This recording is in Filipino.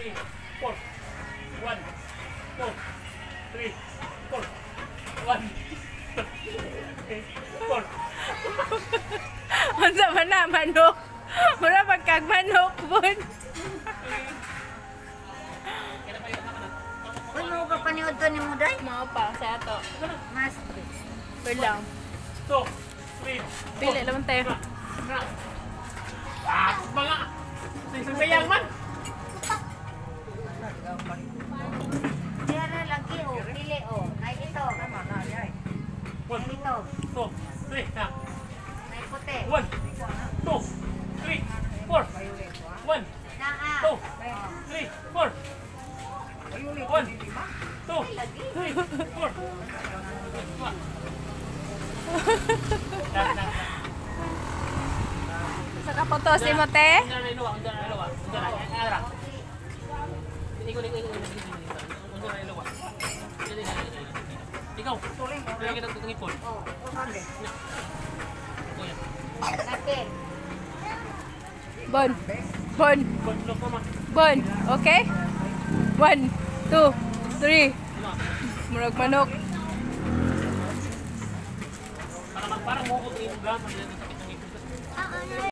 3, 4. 1, 2, 3, 4. 1, 2, 4. Unsa man na manok? Mura pagkag manok bun. Uy, mo pa paniod to ni mo day? Mao pa sa ato. Mas. Pero lang. 2, 3, Pili naman tayo. Mga sayang man. Diara lagi oh, pili oh. Nay ito. One, Ito. 2, 3, na. Nay puti. 1, 2, 3, 4. 1, Naa. 2, 3, 4. 1, 2, 3, 4. Sa kapoto si Mote. Ikaw, lagi kita tungipon. Oh, Natin. Bon. Bon. Konlok mama. Bon. Okay? 1, 2, 3. Murag manok. Parang mo ko yung gram,